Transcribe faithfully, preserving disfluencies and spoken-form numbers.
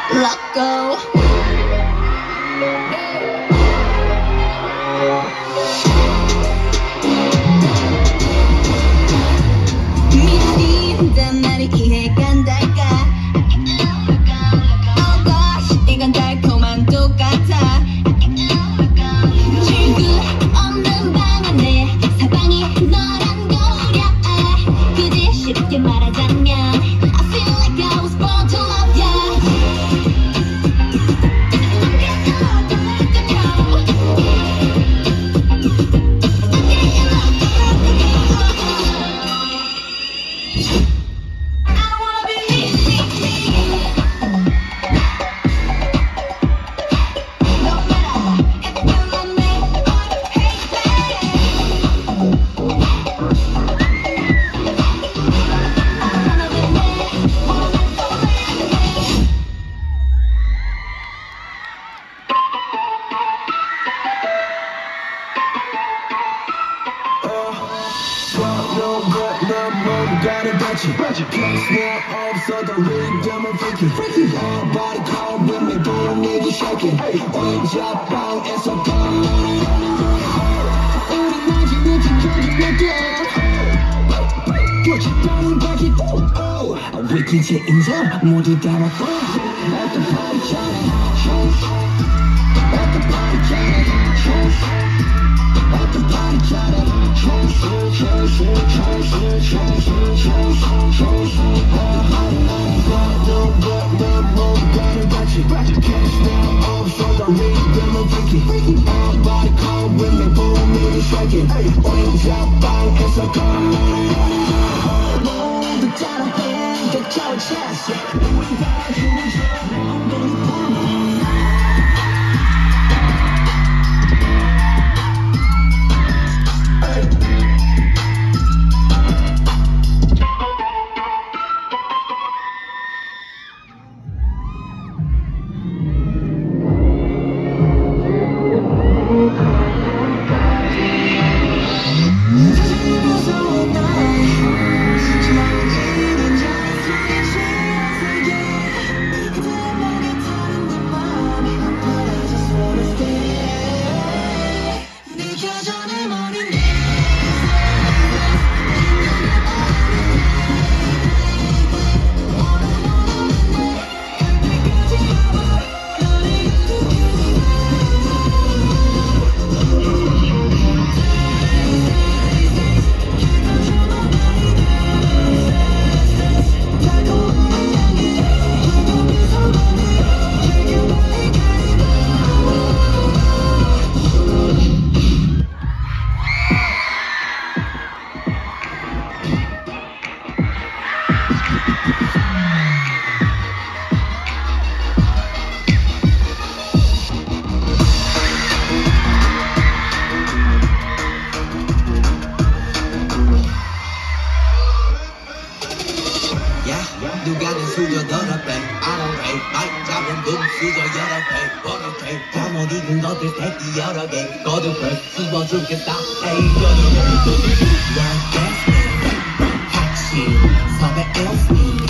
let go. 미친단 말이 이해간달까. Oh gosh, 이건 달콤한 똑같아. 출구 없는 방 안에 사방이 너란 거야. 굳이 쉽게 말하자면 I feel like I was born to love ya. 가는 같이 Can't 없어도 리듬을 freaky Nobody come with me boom need you shaking 혼자 방에서 come 우리 마지막에 지켜줄게 꽃이 떠는 바퀴 위키지 인정 모두 다 맞고 Let the party challenge Let the party challenge Let the party challenge Nobody come with me, boom, me shaking. 혼자 방에서 come 모두 따라해, 격차를 찾아. 우리 다 주는 누가 내 수저 더럽게 I don't rate 마이크 잡은 눈 수저 여러 배 버럭해 잠옷 입은 것들 새끼 여러 개 거듭해 씹어주겠다 에이 여러 개 Work that's me 같이 섭외 else me